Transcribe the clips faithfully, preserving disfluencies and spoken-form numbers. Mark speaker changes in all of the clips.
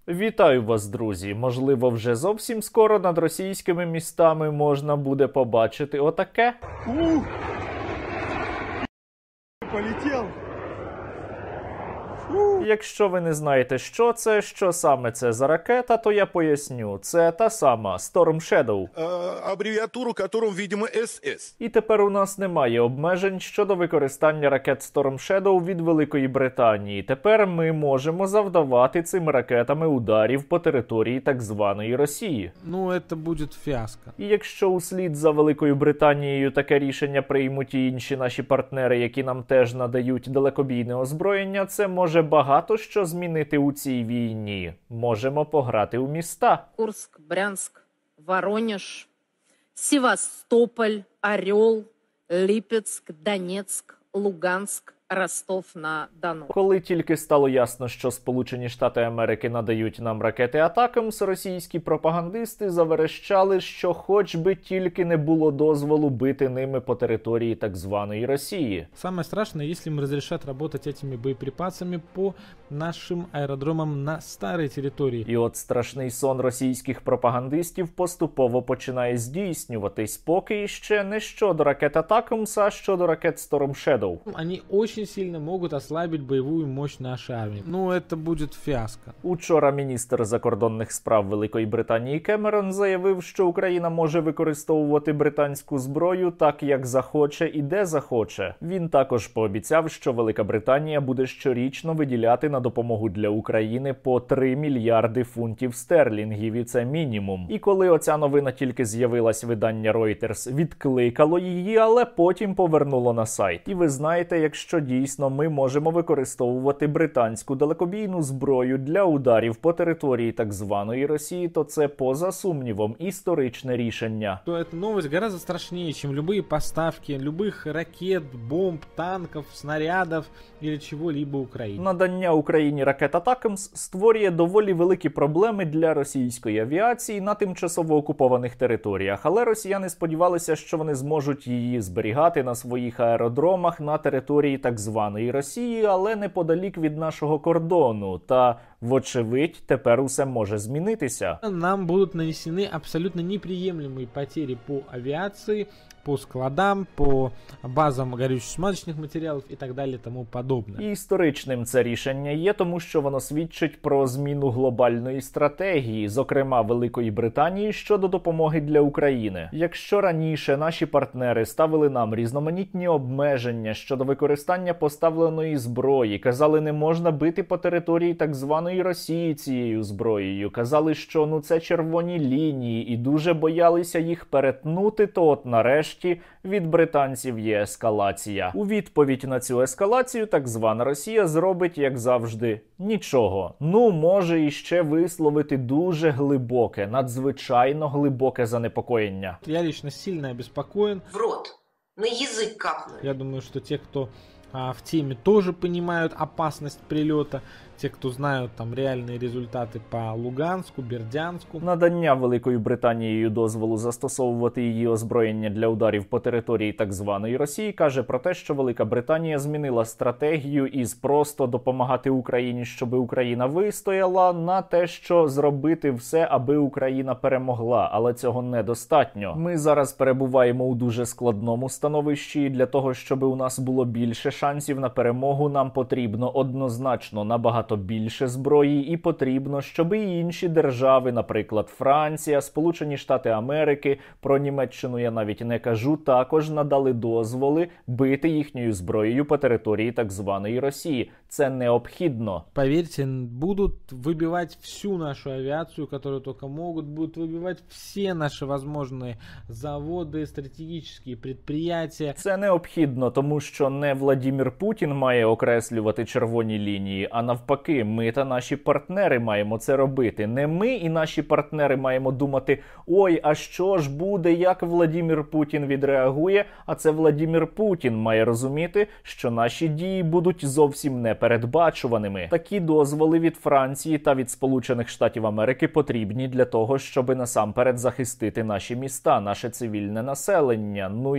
Speaker 1: Вітаю вас, друзі! Можливо, вже зовсім скоро над російськими містами можна буде побачити отаке.
Speaker 2: Ух! Полетів!
Speaker 1: Якщо ви не знаєте, що це, що саме це за ракета, то я поясню. Це та сама Storm Shadow.
Speaker 2: Е, абревіатуру, которым, видимо, ес ес.
Speaker 1: І тепер у нас немає обмежень щодо використання ракет Storm Shadow від Великої Британії. Тепер ми можемо завдавати цими ракетами ударів по території так званої Росії.
Speaker 3: Ну, це буде фіаско.
Speaker 1: І якщо услід за Великою Британією таке рішення приймуть і інші наші партнери, які нам теж надають далекобійне озброєння, це може багато що змінити у цій війні. Можемо пограти у міста.
Speaker 4: Курск, Брянск, Воронеж, Севастополь, Орел, Липецк, Донецк, Луганськ, Ростов-на-Дону.
Speaker 1: Коли тільки стало ясно, що Сполучені Штати Америки надають нам ракети Атакамс, російські пропагандисти заверещали, що хоч би тільки не було дозволу бити ними по території так званої Росії.
Speaker 3: Самое страшное, если им разрешат работать этими боеприпасами по нашим аэродромам на старой территории.
Speaker 1: І от страшний сон російських пропагандистів поступово починає здійснюватись, поки ще не щодо ракет Атакамс, а щодо ракет Storm Shadow.
Speaker 3: Они очень сильно могут ослабить боевую мощь нашей армии. Ну, это будет фиаско.
Speaker 1: Учора міністр закордонних справ Великої Британії Кемерон заявив, що Україна може використовувати британську зброю так, як захоче і де захоче. Він також пообіцяв, що Велика Британія буде щорічно виділяти на допомогу для України по три мільярди фунтів стерлінгів, і це мінімум. І коли оця новина тільки з'явилась, видання Reuters відкликало її, але потім повернуло на сайт. І ви знаєте, якщо дійсно ми можемо використовувати британську далекобійну зброю для ударів по території так званої Росії, то це поза сумнівом історичне рішення.
Speaker 3: То эта новость гораздо страшнее, чем любые поставки любых ракет, бомб, танков, снарядов или чего-либо Украине.
Speaker 1: Надання Україні ракет Атакамс створює доволі великі проблеми для російської авіації на тимчасово окупованих територіях, але росіяни сподівалися, що вони зможуть її зберігати на своїх аеродромах на території так званої Росії, але неподалік від нашого кордону. Та, вочевидь, тепер усе може змінитися.
Speaker 3: Нам будут нанесены абсолютно неприемлемые потери по авиации, по складам, по базам горюче-смазочных материалов и так далее, тому подобное.
Speaker 1: І історичним це рішення є, тому що воно свідчить про зміну глобальної стратегії, зокрема Великої Британії, щодо допомоги для України. Якщо раніше наші партнери ставили нам різноманітні обмеження щодо використання поставленої зброї, казали, не можна бити по території так званої Росії цією зброєю, казали, що ну це червоні лінії і дуже боялися їх перетнути, то от нарешті від британців є ескалація. У відповідь на цю ескалацію так звана Росія зробить, як завжди, нічого. Ну, може іще висловити дуже глибоке, надзвичайно глибоке занепокоєння.
Speaker 3: Я лично сильно обеспокоен.
Speaker 5: В рот, на язык капнул.
Speaker 3: Я думаю, что те, кто а, в теме, тоже понимают опасность прилета. Те, кто знают там реальные результаты по Луганську, Бердянську.
Speaker 1: Надання Великою Британією дозволу застосовувати її озброєння для ударів по території так званої Росії каже про те, що Велика Британія змінила стратегію із просто допомагати Україні, щоб Україна вистояла, на те, що зробити все, аби Україна перемогла. Але цього недостатньо. Ми зараз перебуваємо у дуже складному становищі, і для того, щоб у нас було більше шансів на перемогу, нам потрібно однозначно набагато більше зброї, і потрібно, щоб і інші держави, наприклад, Франція, Сполучені Штати Америки, про Німеччину я навіть не кажу, також надали дозволи бити їхньою зброєю по території так званої Росії. Це необхідно.
Speaker 3: Поверьте, будут выбивать всю нашу авиацию, которую только могут, будут выбивать все наши возможные заводи, стратегічні предприятия.
Speaker 1: Це необхідно, тому що не Владимир Путін має окреслювати червоні лінії, а навпаки, ми та наші партнери маємо це робити. Не ми і наші партнери маємо думати, ой, а що ж буде, як Владимир Путін відреагує, а це Владимир Путін має розуміти, що наші дії будуть зовсім непередбачуваними. Такі дозволи від Франції та від Сполучених Штатів Америки потрібні для того, щоб насамперед захистити наші міста, наше цивільне населення, ну і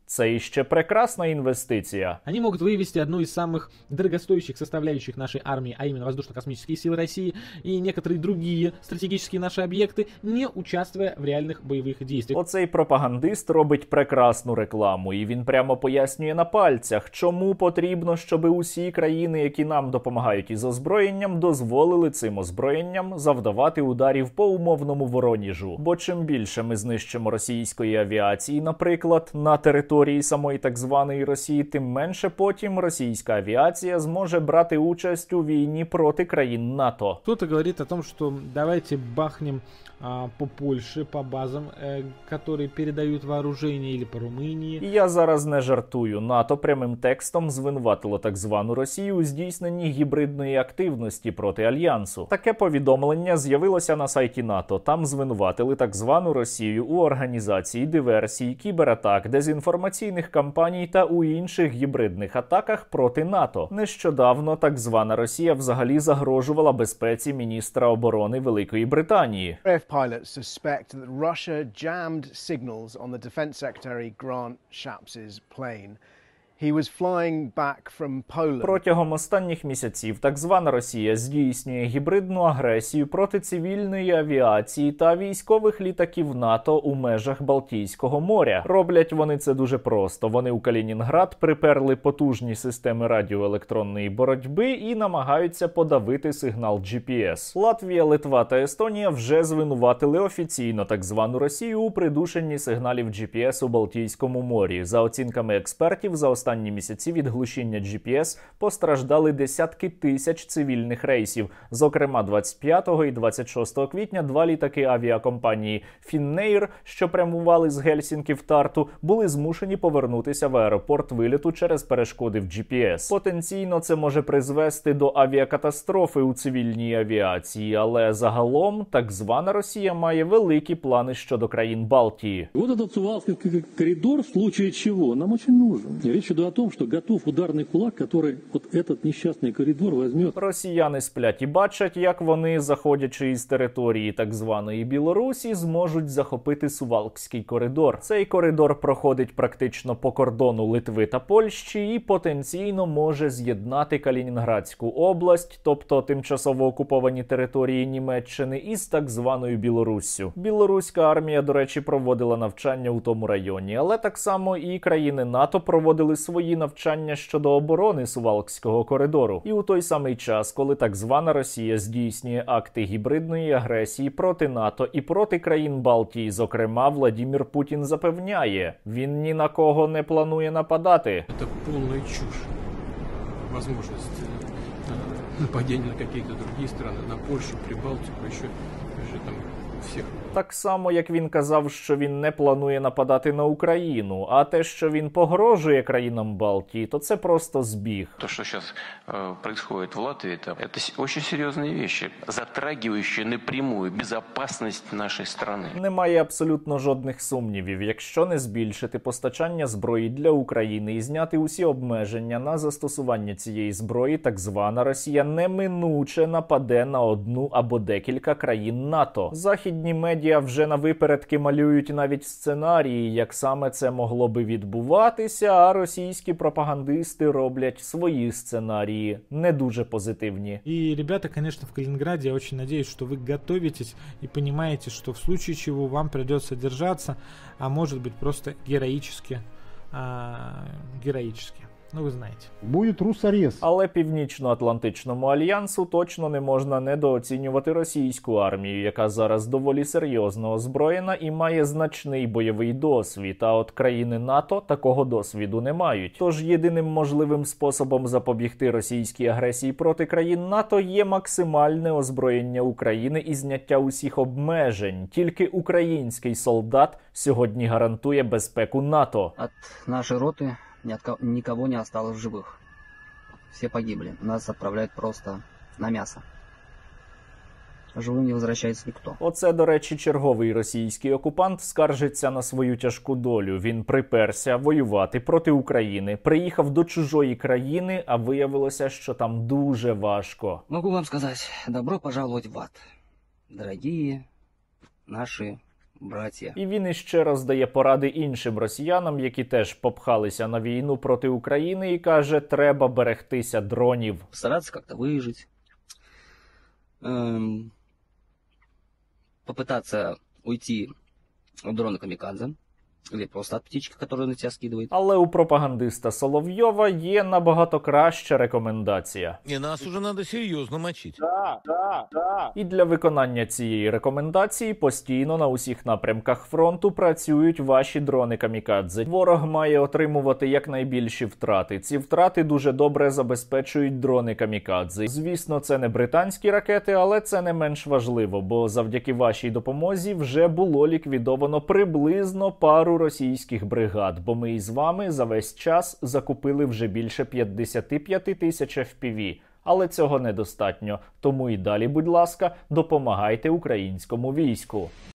Speaker 1: Це іще прекрасна інвестиція.
Speaker 3: Они могут вывести одну из самых дорогостоящих составляющих нашей армии, а именно воздушно-космические силы России и некоторые другие стратегические наши объекты, не участвуя в реальных боевых действиях.
Speaker 1: Оцей пропагандист робить прекрасну рекламу, і він прямо пояснює на пальцях, чому потрібно, щоб усі країни, які нам допомагають із озброєнням, дозволили цим озброєнням завдавати ударів по умовному Вороніжу. Бо чим більше ми знищимо російської авіації, наприклад, на території самої так званої Росії, тим менше потім російська авіація зможе брати участь у війні проти країн НАТО.
Speaker 3: Кто-то говорит о том, что давайте бахнем а, по Польше, по базам, э, которые передают вооружение, или по Румынии.
Speaker 1: І я зараз не жартую. НАТО прямим текстом звинуватило так звану Росію у здійсненні гібридної активності проти Альянсу. Таке повідомлення з'явилося на сайті НАТО. Там звинуватили так звану Росію у організації диверсій, кібератак, дезінформаційних кампаній та у інших гібридних атаках проти НАТО. Нещодавно так звана Росія взагалі загрожувала безпеці міністра оборони Великої Британії.
Speaker 6: R A F pilots suspect that Russia jammed signals on the Defense Secretary Grant Shapps' plane. He was flying back from Poland.
Speaker 1: Протягом останніх місяців так звана Росія здійснює гібридну агресію проти цивільної авіації та військових літаків НАТО у межах Балтійського моря. Роблять вони це дуже просто. Вони у Калінінград приперли потужні системи радіоелектронної боротьби і намагаються подавити сигнал джі пі ес. Латвія, Литва та Естонія вже звинуватили офіційно так звану Росію у придушенні сигналів джі пі ес у Балтійському морі. За оцінками експертів, за останні місяці від глушіння джі пі ес постраждали десятки тисяч цивільних рейсів. Зокрема, двадцять п'ятого і двадцять шостого квітня два літаки авіакомпанії Finnair, що прямували з Гельсінки в Тарту, були змушені повернутися в аеропорт виліту через перешкоди в джі пі ес. Потенційно це може призвести до авіакатастрофи у цивільній авіації, але загалом так звана Росія має великі плани щодо країн Балтії.
Speaker 7: Вот этот Сувалский коридор в случае чего нам очень нужен. Речь идет о том, что готов ударный кулак, который вот этот несчастный коридор возьмет.
Speaker 1: Росіяни сплять і бачать, як вони, заходячи із території так званої Білорусі, зможуть захопити Сувалкський коридор. Цей коридор проходить практично по кордону Литви та Польщі і потенційно може з'єднати Калінінградську область, тобто тимчасово окуповані території Німеччини, із так званою Білоруссю. Білоруська армія, до речі, проводила навчання у тому районі, але так само і країни НАТО проводили свої навчання щодо оборони Сувалкського коридору. І у той самий час, коли так звана Росія здійснює акти гібридної агресії проти НАТО і проти країн Балтії, зокрема, Владімір Путін запевняє, він ні на кого не планує нападати.
Speaker 8: Це повна чушь. Можливість нападіння на якісь інші країни, на Польщу, Прибалтику, ще, ще там всіх.
Speaker 1: Так само, як він казав, що він не планує нападати на Україну, а те, що він погрожує країнам Балтії, то це просто збіг.
Speaker 9: То, что сейчас э, происходит в Латвии, это, это с- очень серьезные вещи, затрагивающие напрямую безопасность нашей страны.
Speaker 1: Немає абсолютно жодних сумнівів. Якщо не збільшити постачання зброї для України і зняти усі обмеження на застосування цієї зброї, так звана Росія неминуче нападе на одну або декілька країн НАТО. Західні медіа вже на випередки малюють навіть сценарії, як саме це могло би відбуватися, а російські пропагандисти роблять свої сценарії, не дуже позитивні.
Speaker 3: И, ребята, конечно, в Калининграде, я очень надеюсь, что вы готовитесь и понимаете, что в случае чего вам придется держаться, а может быть просто героически, а, героически. Ну, ви знаєте.
Speaker 10: Будет русарез.
Speaker 1: Але Північно-Атлантичному альянсу точно не можна недооцінювати російську армію, яка зараз доволі серйозно озброєна і має значний бойовий досвід, а от країни НАТО такого досвіду не мають. Тож єдиним можливим способом запобігти російській агресії проти країн НАТО є максимальне озброєння України і зняття усіх обмежень. Тільки український солдат сьогодні гарантує безпеку НАТО.
Speaker 11: От нашей роты ни от ко- никого не осталось в живых. Все погибли. Нас отправляют просто на мясо. Живым не возвращается никто.
Speaker 1: Оце, до речі, черговий російський окупант скаржиться на свою тяжку долю. Він приперся воювати проти України, приїхав до чужої країни, а виявилося, що там дуже важко.
Speaker 11: Могу вам сказать, добро пожаловать в ад, дорогие наши братья.
Speaker 1: І він іще раз дає поради іншим росіянам, які теж попхалися на війну проти України, і каже, треба берегтися дронів.
Speaker 11: Постараться как-то выжить. Эм, попытаться уйти от дрона камикадзе. Или просто от птички, которую на тебя скидывает.
Speaker 1: Але у пропагандиста Соловйова є набагато краща рекомендація.
Speaker 2: И нас уже надо серьезно мочить.
Speaker 3: Да, да, да.
Speaker 1: І для виконання цієї рекомендації постійно на усіх напрямках фронту працюють ваші дрони-камікадзе. Ворог має отримувати якнайбільші втрати. Ці втрати дуже добре забезпечують дрони-камікадзе. Звісно, це не британські ракети, але це не менш важливо, бо завдяки вашій допомозі вже було ліквідовано приблизно пару російських бригад, бо ми із вами за весь час закупили вже більше п'ятдесят п'ять тисяч еф пі ві. Але цього недостатньо. Тому і далі, будь ласка, допомагайте українському війську.